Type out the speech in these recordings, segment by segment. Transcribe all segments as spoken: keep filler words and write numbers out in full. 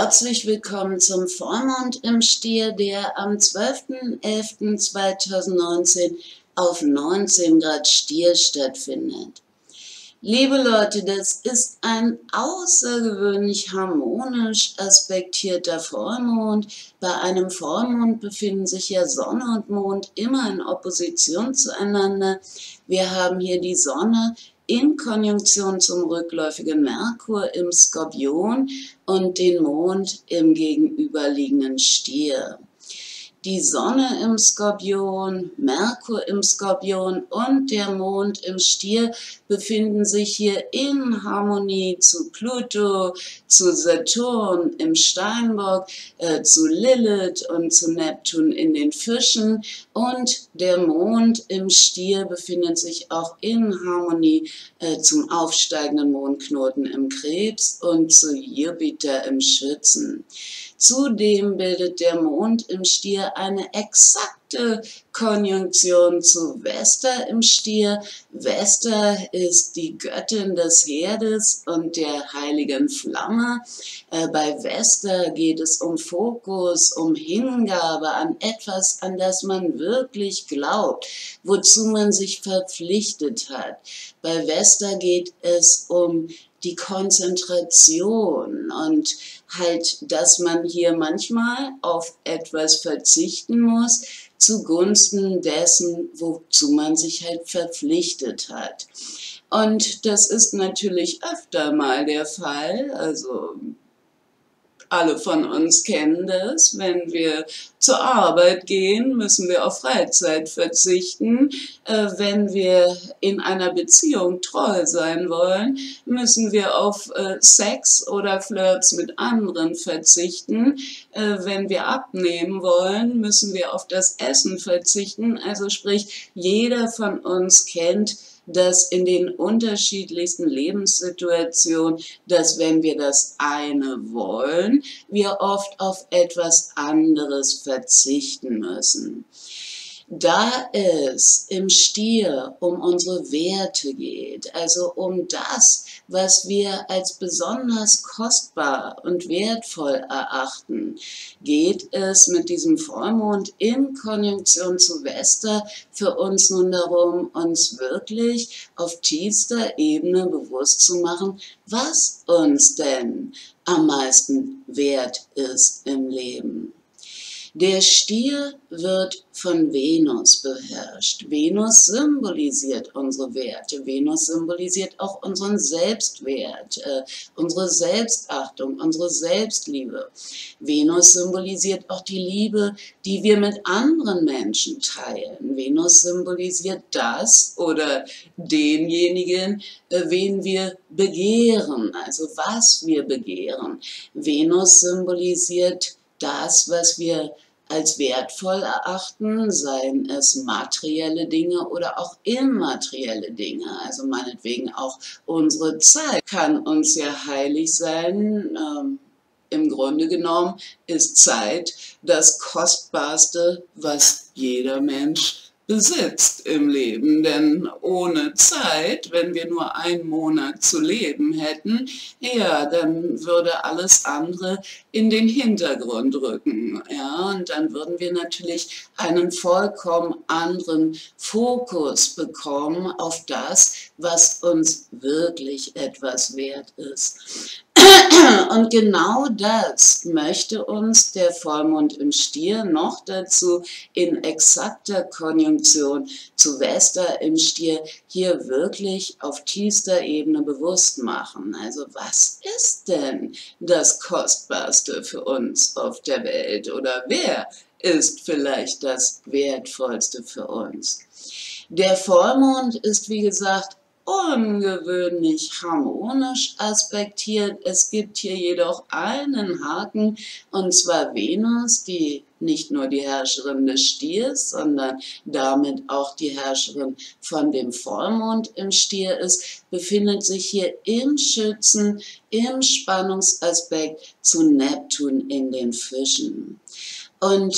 Herzlich willkommen zum Vollmond im Stier, der am zwölften elften zweitausendneunzehn auf neunzehn Grad Stier stattfindet. Liebe Leute, das ist ein außergewöhnlich harmonisch aspektierter Vollmond. Bei einem Vollmond befinden sich ja Sonne und Mond immer in Opposition zueinander. Wir haben hier die Sonne in Konjunktion zum rückläufigen Merkur im Skorpion und den Mond im gegenüberliegenden Stier. Die Sonne im Skorpion, Merkur im Skorpion und der Mond im Stier befinden sich hier in Harmonie zu Pluto, zu Saturn im Steinbock, äh, zu Lilith und zu Neptun in den Fischen, und der Mond im Stier befindet sich auch in Harmonie äh, zum aufsteigenden Mondknoten im Krebs und zu Jupiter im Schützen. Zudem bildet der Mond im Stier eine exakte Konjunktion zu Vesta im Stier. Vesta ist die Göttin des Herdes und der heiligen Flamme. Äh, bei Vesta geht es um Fokus, um Hingabe an etwas, an das man wirklich glaubt, wozu man sich verpflichtet hat. Bei Vesta geht es um die Konzentration und halt, dass man hier manchmal auf etwas verzichten muss, zugunsten dessen, wozu man sich halt verpflichtet hat. Und das ist natürlich öfter mal der Fall, also alle von uns kennen das. Wenn wir zur Arbeit gehen, müssen wir auf Freizeit verzichten. Äh, wenn wir in einer Beziehung treu sein wollen, müssen wir auf äh, Sex oder Flirts mit anderen verzichten. Äh, wenn wir abnehmen wollen, müssen wir auf das Essen verzichten. Also sprich, jeder von uns kennt dass in den unterschiedlichsten Lebenssituationen, dass wenn wir das eine wollen, wir oft auf etwas anderes verzichten müssen. Da es im Stier um unsere Werte geht, also um das, was wir als besonders kostbar und wertvoll erachten, geht es mit diesem Vollmond in Konjunktion zu Vesta für uns nun darum, uns wirklich auf tiefster Ebene bewusst zu machen, was uns denn am meisten wert ist im Leben. Der Stier wird von Venus beherrscht. Venus symbolisiert unsere Werte. Venus symbolisiert auch unseren Selbstwert, äh, unsere Selbstachtung, unsere Selbstliebe. Venus symbolisiert auch die Liebe, die wir mit anderen Menschen teilen. Venus symbolisiert das oder denjenigen, äh, wen wir begehren, also was wir begehren. Venus symbolisiert das, was wir als wertvoll erachten, seien es materielle Dinge oder auch immaterielle Dinge. Also meinetwegen auch unsere Zeit kann uns ja heilig sein. Ähm, im Grunde genommen ist Zeit das Kostbarste, was jeder Mensch besitzt im Leben, denn ohne Zeit, wenn wir nur einen Monat zu leben hätten, ja, dann würde alles andere in den Hintergrund rücken, ja, und dann würden wir natürlich einen vollkommen anderen Fokus bekommen auf das, was uns wirklich etwas wert ist. Und genau das möchte uns der Vollmond im Stier noch dazu in exakter Konjunktion zu Vesta im Stier hier wirklich auf tiefster Ebene bewusst machen. Also was ist denn das Kostbarste für uns auf der Welt oder wer ist vielleicht das Wertvollste für uns? Der Vollmond ist, wie gesagt, ungewöhnlich harmonisch aspektiert. Es gibt hier jedoch einen Haken, und zwar Venus, die nicht nur die Herrscherin des Stiers, sondern damit auch die Herrscherin von dem Vollmond im Stier ist, befindet sich hier im Schützen, im Spannungsaspekt zu Neptun in den Fischen. Und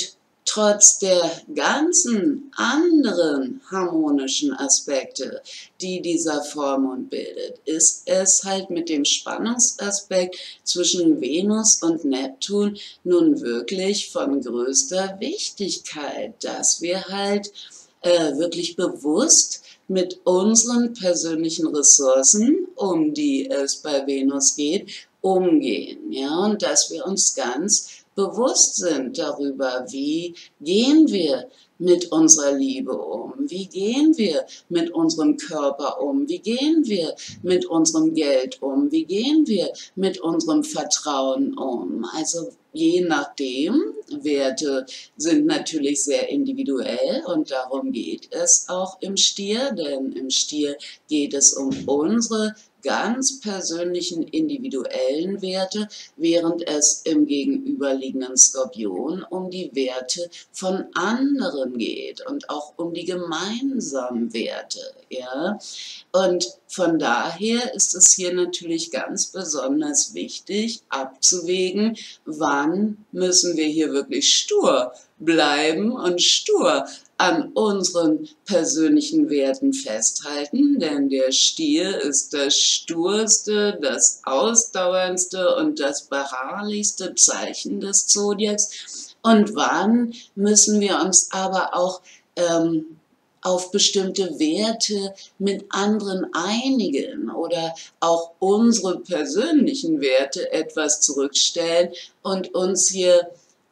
trotz der ganzen anderen harmonischen Aspekte, die dieser Vollmond bildet, ist es halt mit dem Spannungsaspekt zwischen Venus und Neptun nun wirklich von größter Wichtigkeit, dass wir halt äh, wirklich bewusst mit unseren persönlichen Ressourcen, um die es bei Venus geht, umgehen, ja, und dass wir uns ganz bewusst sind darüber, wie gehen wir mit unserer Liebe um, wie gehen wir mit unserem Körper um, wie gehen wir mit unserem Geld um, wie gehen wir mit unserem Vertrauen um. Also je nachdem, Werte sind natürlich sehr individuell und darum geht es auch im Stier, denn im Stier geht es um unsere ganz persönlichen individuellen Werte, während es im gegenüberliegenden Skorpion um die Werte von anderen geht und auch um die gemeinsamen Werte. Ja? Und von daher ist es hier natürlich ganz besonders wichtig abzuwägen, wann müssen wir hier wirklich stur bleiben und stur an unseren persönlichen Werten festhalten, denn der Stier ist das sturste, das ausdauerndste und das beharrlichste Zeichen des Zodiacs. Und wann müssen wir uns aber auch ähm, auf bestimmte Werte mit anderen einigen oder auch unsere persönlichen Werte etwas zurückstellen und uns hier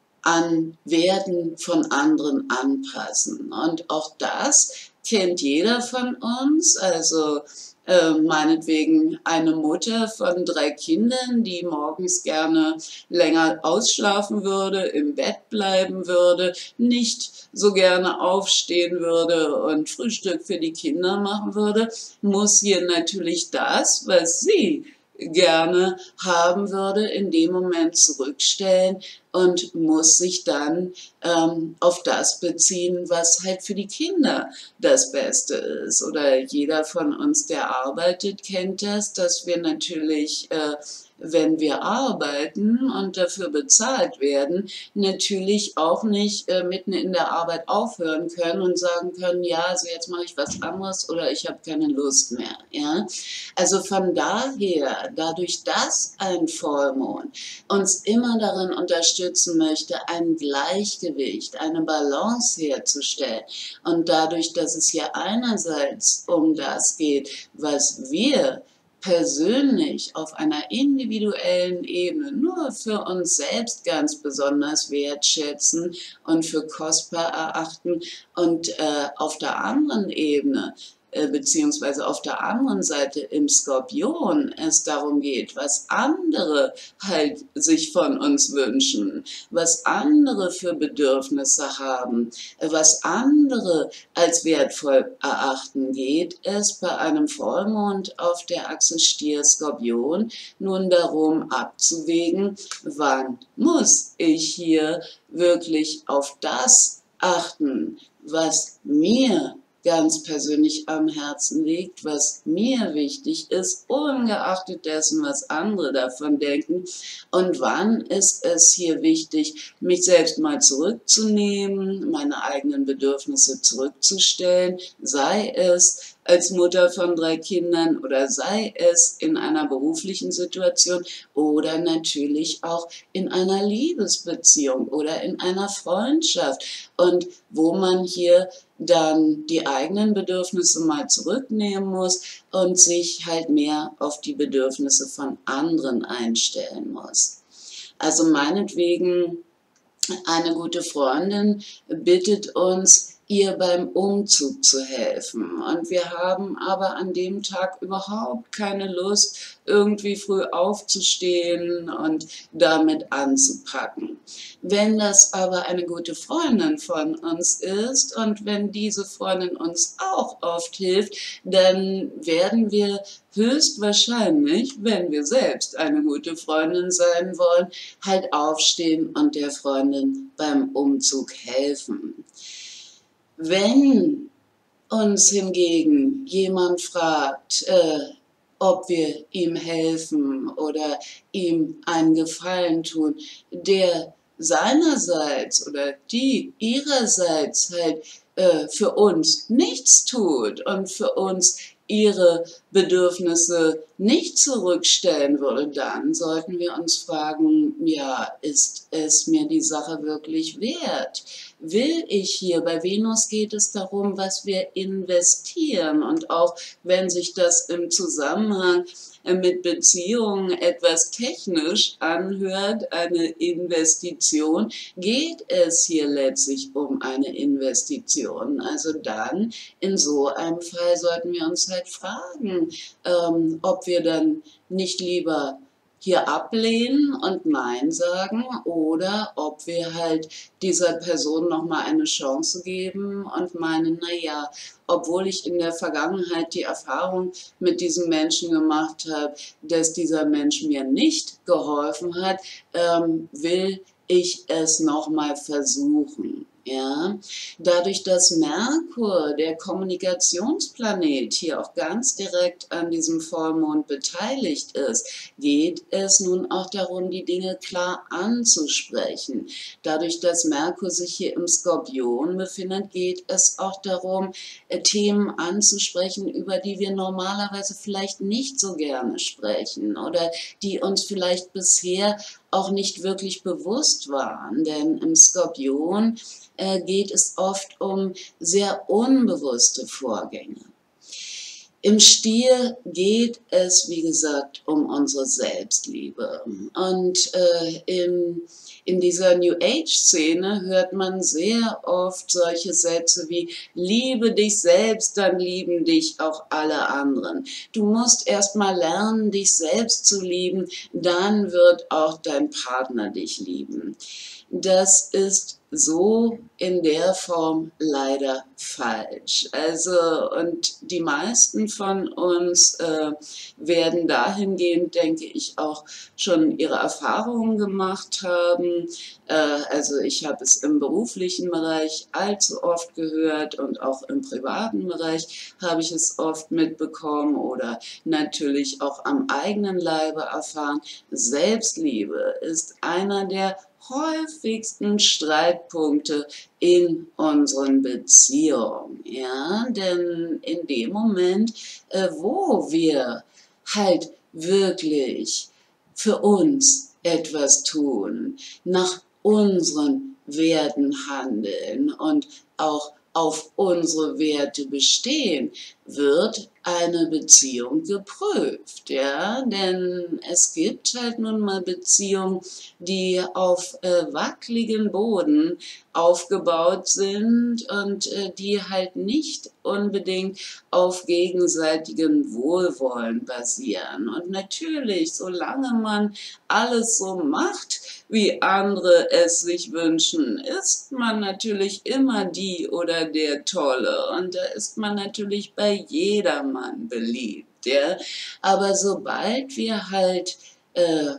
an Werten von anderen anpassen. Und auch das kennt jeder von uns, also äh, meinetwegen eine Mutter von drei Kindern, die morgens gerne länger ausschlafen würde, im Bett bleiben würde, nicht so gerne aufstehen würde und Frühstück für die Kinder machen würde, muss hier natürlich das, was sie gerne haben würde, in dem Moment zurückstellen und muss sich dann ähm, auf das beziehen, was halt für die Kinder das Beste ist. Oder jeder von uns, der arbeitet, kennt das, dass wir natürlich, äh, wenn wir arbeiten und dafür bezahlt werden, natürlich auch nicht äh, mitten in der Arbeit aufhören können und sagen können, ja, also jetzt mache ich was anderes oder ich habe keine Lust mehr. Ja? Also von daher, dadurch, dass ein Vollmond uns immer darin unterstützen möchte, ein Gleichgewicht, eine Balance herzustellen und dadurch, dass es hier einerseits um das geht, was wir persönlich auf einer individuellen Ebene nur für uns selbst ganz besonders wertschätzen und für kostbar erachten und äh, auf der anderen Ebene beziehungsweise auf der anderen Seite im Skorpion es darum geht, was andere halt sich von uns wünschen, was andere für Bedürfnisse haben, was andere als wertvoll erachten, geht es bei einem Vollmond auf der Achse Stier-Skorpion nun darum abzuwägen, wann muss ich hier wirklich auf das achten, was mir ganz persönlich am Herzen liegt, was mir wichtig ist, ungeachtet dessen, was andere davon denken. Und wann ist es hier wichtig, mich selbst mal zurückzunehmen, meine eigenen Bedürfnisse zurückzustellen, sei es als Mutter von drei Kindern oder sei es in einer beruflichen Situation oder natürlich auch in einer Liebesbeziehung oder in einer Freundschaft und wo man hier dann die eigenen Bedürfnisse mal zurücknehmen muss und sich halt mehr auf die Bedürfnisse von anderen einstellen muss. Also meinetwegen, eine gute Freundin bittet uns, ihr beim Umzug zu helfen. Und wir haben aber an dem Tag überhaupt keine Lust, irgendwie früh aufzustehen und damit anzupacken. Wenn das aber eine gute Freundin von uns ist und wenn diese Freundin uns auch oft hilft, dann werden wir höchstwahrscheinlich, wenn wir selbst eine gute Freundin sein wollen, halt aufstehen und der Freundin beim Umzug helfen. Wenn uns hingegen jemand fragt, äh, ob wir ihm helfen oder ihm einen Gefallen tun, der seinerseits oder die ihrerseits halt äh, für uns nichts tut und für uns ihre Bedürfnisse nicht zurückstellen würde, dann sollten wir uns fragen, ja, ist es mir die Sache wirklich wert? Will ich hier, bei Venus geht es darum, was wir investieren, und auch wenn sich das im Zusammenhang mit Beziehungen etwas technisch anhört, eine Investition, geht es hier letztlich um eine Investition. Also dann, in so einem Fall sollten wir uns halt fragen, ähm, ob wir dann nicht lieber hier ablehnen und Nein sagen oder ob wir halt dieser Person nochmal eine Chance geben und meinen, naja, obwohl ich in der Vergangenheit die Erfahrung mit diesem Menschen gemacht habe, dass dieser Mensch mir nicht geholfen hat, ähm, will ich es nochmal versuchen. Ja, dadurch, dass Merkur, der Kommunikationsplanet, hier auch ganz direkt an diesem Vollmond beteiligt ist, geht es nun auch darum, die Dinge klar anzusprechen. Dadurch, dass Merkur sich hier im Skorpion befindet, geht es auch darum, Themen anzusprechen, über die wir normalerweise vielleicht nicht so gerne sprechen oder die uns vielleicht bisher auch nicht wirklich bewusst waren. Denn im Skorpion äh, geht es oft um sehr unbewusste Vorgänge. Im Stier geht es, wie gesagt, um unsere Selbstliebe. Und äh, in, in dieser New Age-Szene hört man sehr oft solche Sätze wie: Liebe dich selbst, dann lieben dich auch alle anderen. Du musst erst mal lernen, dich selbst zu lieben, dann wird auch dein Partner dich lieben. Das ist so in der Form leider falsch. Also, und die meisten von uns äh, werden dahingehend, denke ich, auch schon ihre Erfahrungen gemacht haben. Äh, also ich habe es im beruflichen Bereich allzu oft gehört und auch im privaten Bereich habe ich es oft mitbekommen oder natürlich auch am eigenen Leibe erfahren. Selbstliebe ist einer der häufigsten Streitpunkte in unseren Beziehungen, ja, denn in dem Moment, äh, wo wir halt wirklich für uns etwas tun, nach unseren Werten handeln und auch auf unsere Werte bestehen, wird eine Beziehung geprüft, ja, denn es gibt halt nun mal Beziehungen, die auf äh, wackeligen Boden aufgebaut sind und äh, die halt nicht unbedingt auf gegenseitigem Wohlwollen basieren. Und natürlich, solange man alles so macht, wie andere es sich wünschen, ist man natürlich immer die oder der Tolle. Und da ist man natürlich bei jedermann beliebt, ja. Aber sobald wir halt äh,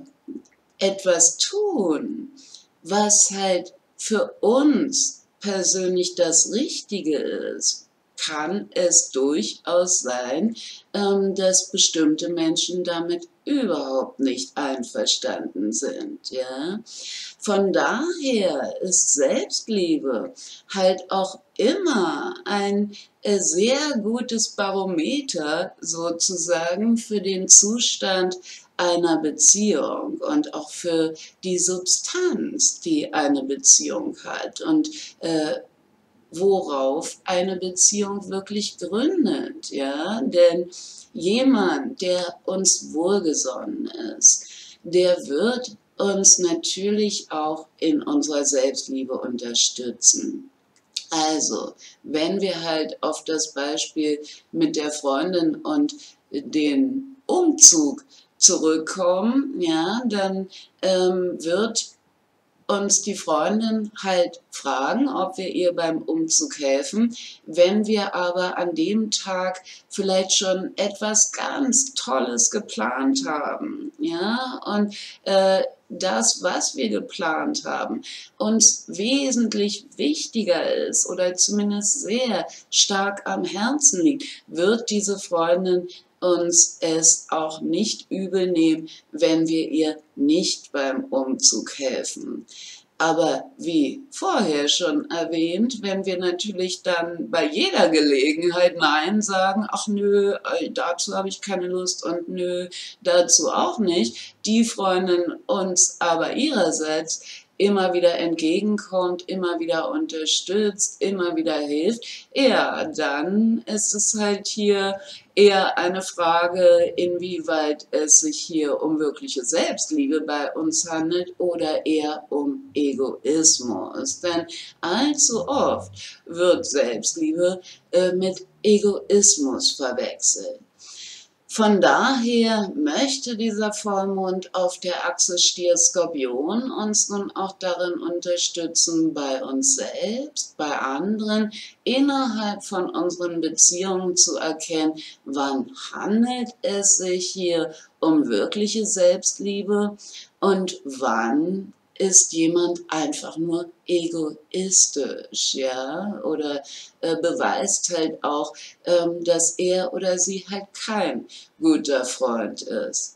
etwas tun, was halt für uns persönlich das Richtige ist, kann es durchaus sein, ähm, dass bestimmte Menschen damit überhaupt nicht einverstanden sind, ja. Von daher ist Selbstliebe halt auch immer ein äh, sehr gutes Barometer sozusagen für den Zustand einer Beziehung und auch für die Substanz, die eine Beziehung hat und äh, worauf eine Beziehung wirklich gründet, ja, denn jemand, der uns wohlgesonnen ist, der wird uns natürlich auch in unserer Selbstliebe unterstützen. Also, wenn wir halt auf das Beispiel mit der Freundin und den Umzug zurückkommen, ja, dann ähm, wird uns die Freundin halt fragen, ob wir ihr beim Umzug helfen. Wenn wir aber an dem Tag vielleicht schon etwas ganz Tolles geplant haben, ja, und äh, das, was wir geplant haben, uns wesentlich wichtiger ist oder zumindest sehr stark am Herzen liegt, wird diese Freundin uns es auch nicht übel nehmen, wenn wir ihr nicht beim Umzug helfen. Aber wie vorher schon erwähnt, wenn wir natürlich dann bei jeder Gelegenheit Nein sagen, ach nö, dazu habe ich keine Lust und nö, dazu auch nicht, die Freundin uns aber ihrerseits immer wieder entgegenkommt, immer wieder unterstützt, immer wieder hilft, ja, dann ist es halt hier eher eine Frage, inwieweit es sich hier um wirkliche Selbstliebe bei uns handelt oder eher um Egoismus. Denn allzu oft wird Selbstliebe äh, mit Egoismus verwechselt. Von daher möchte dieser Vollmond auf der Achse Stier-Skorpion uns nun auch darin unterstützen, bei uns selbst, bei anderen, innerhalb von unseren Beziehungen zu erkennen, wann handelt es sich hier um wirkliche Selbstliebe und wann ist jemand einfach nur egoistisch, ja, oder äh, beweist halt auch, ähm, dass er oder sie halt kein guter Freund ist.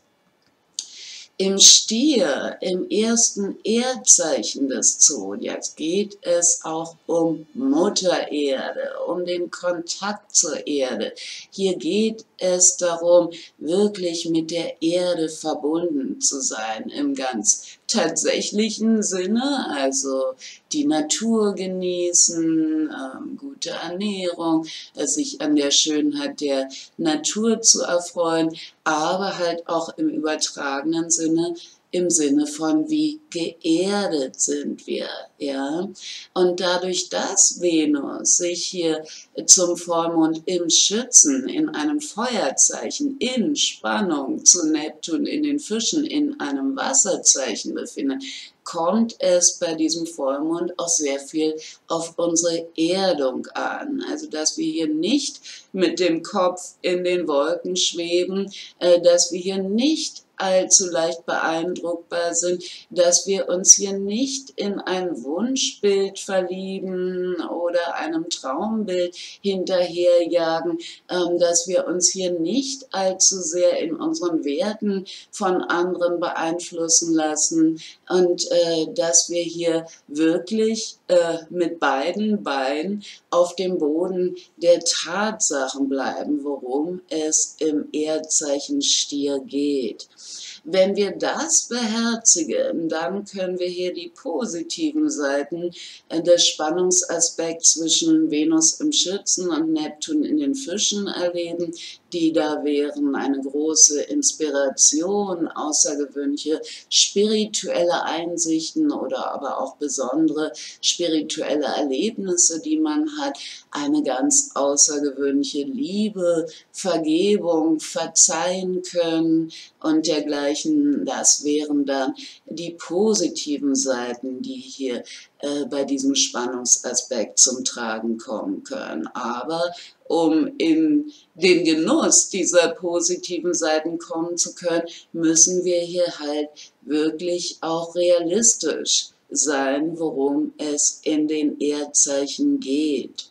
Im Stier, im ersten Erdzeichen des Zodiacs, geht es auch um Mutter Erde, um den Kontakt zur Erde. Hier geht es darum, wirklich mit der Erde verbunden zu sein, im ganz tatsächlichen Sinne, also die Natur genießen, ähm, gute Ernährung, äh, sich an der Schönheit der Natur zu erfreuen, aber halt auch im übertragenen Sinne, im Sinne von wie geerdet sind wir, ja. Und dadurch, dass Venus sich hier zum Vollmond im Schützen, in einem Feuerzeichen, in Spannung zu Neptun in den Fischen, in einem Wasserzeichen befindet, kommt es bei diesem Vollmond auch sehr viel auf unsere Erdung an. Also, dass wir hier nicht mit dem Kopf in den Wolken schweben, äh, dass wir hier nicht allzu leicht beeindruckbar sind, dass wir uns hier nicht in ein Wunschbild verlieben oder einem Traumbild hinterherjagen, ähm, dass wir uns hier nicht allzu sehr in unseren Werten von anderen beeinflussen lassen und äh, dass wir hier wirklich äh, mit beiden Beinen auf dem Boden der Tatsachen bleiben, worum es im Erdzeichen Stier geht. Wenn wir das beherzigen, dann können wir hier die positiven Seiten des Spannungsaspekts zwischen Venus im Schützen und Neptun in den Fischen erleben, die da wären eine große Inspiration, außergewöhnliche spirituelle Einsichten oder aber auch besondere spirituelle Erlebnisse, die man hat, eine ganz außergewöhnliche Liebe, Vergebung, Verzeihen können und dergleichen. Das wären dann die positiven Seiten, die hier äh, bei diesem Spannungsaspekt zum Tragen kommen können. Aber um in den Genuss dieser positiven Seiten kommen zu können, müssen wir hier halt wirklich auch realistisch sein, worum es in den Erdzeichen geht.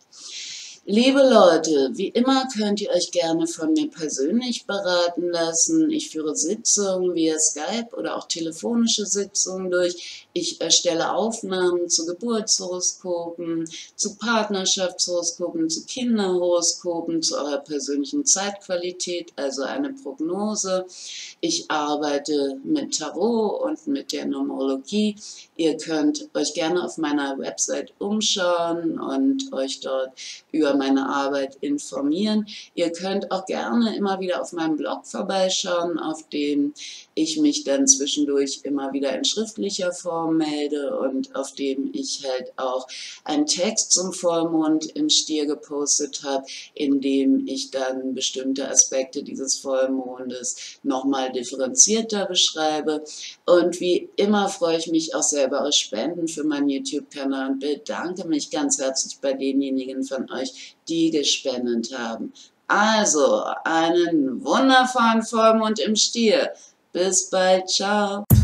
Liebe Leute, wie immer könnt ihr euch gerne von mir persönlich beraten lassen. Ich führe Sitzungen via Skype oder auch telefonische Sitzungen durch. Ich erstelle Aufnahmen zu Geburtshoroskopen, zu Partnerschaftshoroskopen, zu Kinderhoroskopen, zu eurer persönlichen Zeitqualität, also eine Prognose. Ich arbeite mit Tarot und mit der Numerologie. Ihr könnt euch gerne auf meiner Website umschauen und euch dort über meine Arbeit informieren. Ihr könnt auch gerne immer wieder auf meinem Blog vorbeischauen, auf dem ich mich dann zwischendurch immer wieder in schriftlicher Form melde und auf dem ich halt auch einen Text zum Vollmond im Stier gepostet habe, in dem ich dann bestimmte Aspekte dieses Vollmondes nochmal differenzierter beschreibe. Und wie immer freue ich mich auch sehr über eure Spenden für meinen YouTube-Kanal und bedanke mich ganz herzlich bei denjenigen von euch, die gespendet haben. Also, einen wundervollen Vollmond im Stier. Bis bald, ciao.